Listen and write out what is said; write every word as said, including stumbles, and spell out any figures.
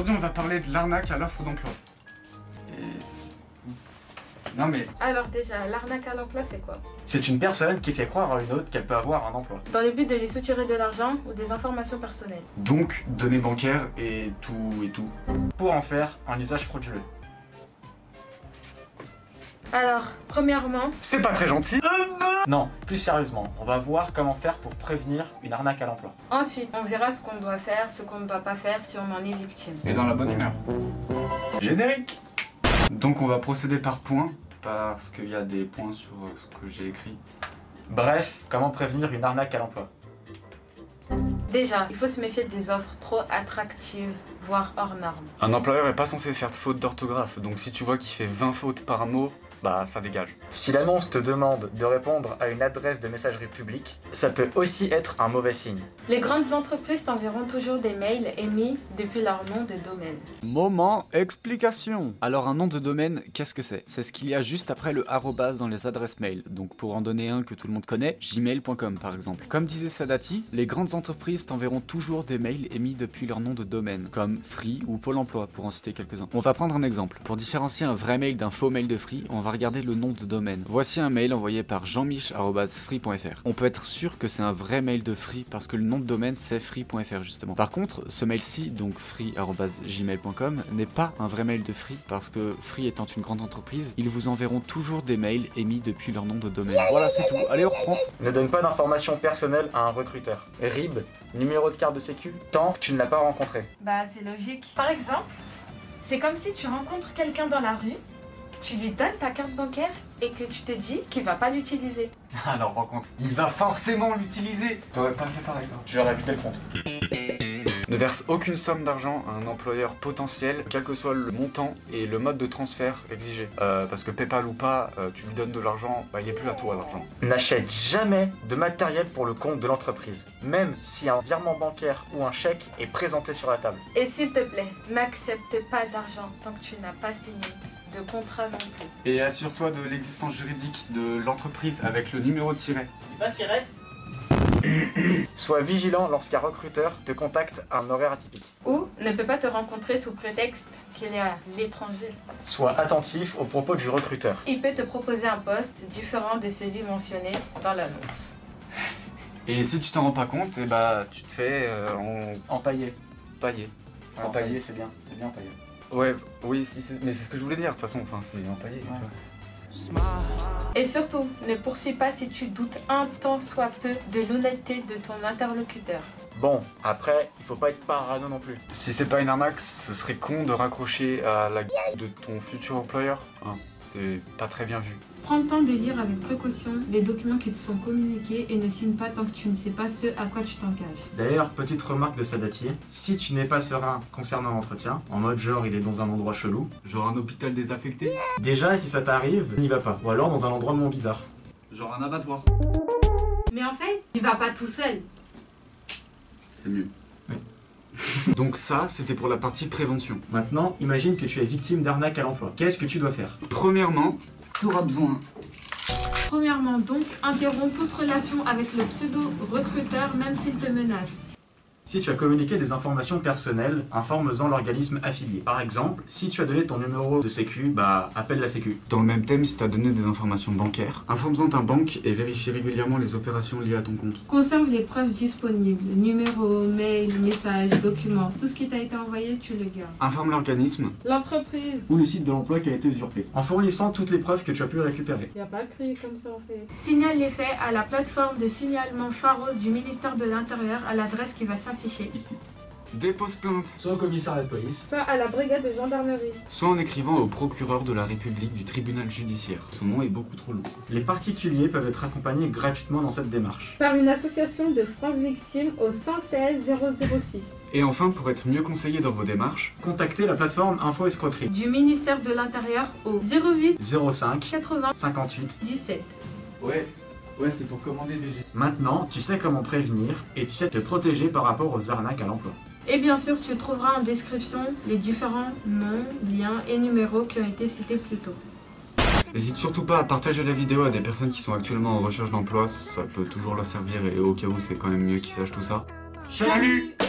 Aujourd'hui, on va parler de l'arnaque à l'offre d'emploi. Et... Non mais... Alors déjà, l'arnaque à l'emploi, c'est quoi? C'est une personne qui fait croire à une autre qu'elle peut avoir un emploi. Dans le but de lui soutirer de l'argent ou des informations personnelles. Donc, données bancaires et tout et tout. Pour en faire un usage frauduleux. Alors, premièrement... C'est pas très gentil. Non, plus sérieusement, on va voir comment faire pour prévenir une arnaque à l'emploi. Ensuite, on verra ce qu'on doit faire, ce qu'on ne doit pas faire si on en est victime. Et dans la bonne humeur. Générique. Donc on va procéder par points, parce qu'il y a des points sur ce que j'ai écrit. Bref, comment prévenir une arnaque à l'emploi? Déjà, il faut se méfier des offres trop attractives, voire hors normes. Un employeur est pas censé faire de faute d'orthographe, donc si tu vois qu'il fait vingt fautes par mot, bah ça dégage. Si l'annonce te demande de répondre à une adresse de messagerie publique, ça peut aussi être un mauvais signe. Les grandes entreprises t'enverront toujours des mails émis depuis leur nom de domaine. Moment explication. Alors un nom de domaine, qu'est-ce que c'est? C'est ce qu'il y a juste après le arrobas dans les adresses mail. Donc pour en donner un que tout le monde connaît, gmail point com par exemple. Comme disait Sadati, les grandes entreprises t'enverront toujours des mails émis depuis leur nom de domaine, comme Free ou Pôle emploi pour en citer quelques-uns. On va prendre un exemple. Pour différencier un vrai mail d'un faux mail de Free, on va regarder le nom de domaine. Voici un mail envoyé par jean-mich arobase free point f r. On peut être sûr que c'est un vrai mail de Free parce que le nom de domaine c'est free point f r justement. Par contre, ce mail-ci, donc free arobase gmail point com, n'est pas un vrai mail de Free parce que Free étant une grande entreprise, ils vous enverront toujours des mails émis depuis leur nom de domaine. Voilà, c'est tout. Allez, on reprend. Ne donne pas d'informations personnelles à un recruteur. R I B, numéro de carte de sécu, tant que tu ne l'as pas rencontré. Bah c'est logique. Par exemple, c'est comme si tu rencontres quelqu'un dans la rue, tu lui donnes ta carte bancaire et que tu te dis qu'il va pas l'utiliser. Alors par contre, il va forcément l'utiliser. T'aurais pas fait pareil toi. Je leur ai vidé le compte. Ne verse aucune somme d'argent à un employeur potentiel, quel que soit le montant et le mode de transfert exigé. Euh, parce que PayPal ou pas, euh, tu lui donnes de l'argent, bah il est plus à toi l'argent. N'achète jamais de matériel pour le compte de l'entreprise, même si un virement bancaire ou un chèque est présenté sur la table. Et s'il te plaît, n'accepte pas d'argent tant que tu n'as pas signé de contrat non plus. Et assure-toi de l'existence juridique de l'entreprise avec le numéro de siret. C'est pas sirette. Sois vigilant lorsqu'un recruteur te contacte à un horaire atypique. Ou ne peut pas te rencontrer sous prétexte qu'il est à l'étranger. Sois attentif aux propos du recruteur. Il peut te proposer un poste différent de celui mentionné dans l'annonce. Et si tu t'en rends pas compte, eh bah, tu te fais euh, en... empailler. Pailler. Ouais, empailler, c'est bien, c'est bien pailler. Ouais, oui, si, mais c'est ce que je voulais dire, de toute façon, enfin, c'est empaillé. Ouais. Et surtout, ne poursuis pas si tu doutes un tant soit peu de l'honnêteté de ton interlocuteur. Bon, après, il faut pas être parano non plus. Si c'est pas une arnaque, ce serait con de raccrocher à la gueule de ton futur employeur. Hein, c'est pas très bien vu. Prends le temps de lire avec précaution les documents qui te sont communiqués et ne signe pas tant que tu ne sais pas ce à quoi tu t'engages. D'ailleurs, petite remarque de Sadati, si tu n'es pas serein concernant l'entretien, en mode genre il est dans un endroit chelou, Genre un hôpital désaffecté. déjà si ça t'arrive, n'y va pas. Ou alors dans un endroit moins bizarre. Genre un abattoir. Mais en fait, il va pas tout seul. C'est mieux. Oui. Donc ça, c'était pour la partie prévention. Maintenant, imagine que tu es victime d'arnaque à l'emploi. Qu'est-ce que tu dois faire? Premièrement, tu auras besoin... Premièrement donc, interromps toute relation avec le pseudo-recruteur même s'il te menace. Si tu as communiqué des informations personnelles, informe-en l'organisme affilié. Par exemple, si tu as donné ton numéro de sécu, bah appelle la sécu. Dans le même thème, si tu as donné des informations bancaires, informe-en ta banque et vérifie régulièrement les opérations liées à ton compte. Conserve les preuves disponibles, numéro, mail, message, documents. Tout ce qui t'a été envoyé, tu le gardes. Informe l'organisme L'entreprise. Ou le site de l'emploi qui a été usurpé. En fournissant toutes les preuves que tu as pu récupérer. Il n'y a pas crié comme ça en fait. Signale les faits à la plateforme de signalement Pharos du ministère de l'Intérieur à l'adresse qui va s'afficher ici. Dépose plainte, Soit au commissariat de police, Soit à la brigade de gendarmerie. soit en écrivant au procureur de la République du tribunal judiciaire. Son nom est beaucoup trop long. les particuliers peuvent être accompagnés gratuitement dans cette démarche. Par une association de France Victimes au cent seize zéro zéro six. Et enfin, pour être mieux conseillé dans vos démarches, Contactez la plateforme Info Escroquerie. Du ministère de l'Intérieur au zéro huit zéro cinq quatre-vingts cinquante-huit. dix-sept. Ouais, ouais, c'est pour commander V G. Maintenant, tu sais comment prévenir et tu sais te protéger par rapport aux arnaques à l'emploi. Et bien sûr, tu trouveras en description les différents noms, liens et numéros qui ont été cités plus tôt. n'hésite surtout pas à partager la vidéo à des personnes qui sont actuellement en recherche d'emploi, ça peut toujours leur servir et au cas où c'est quand même mieux qu'ils sachent tout ça. Salut!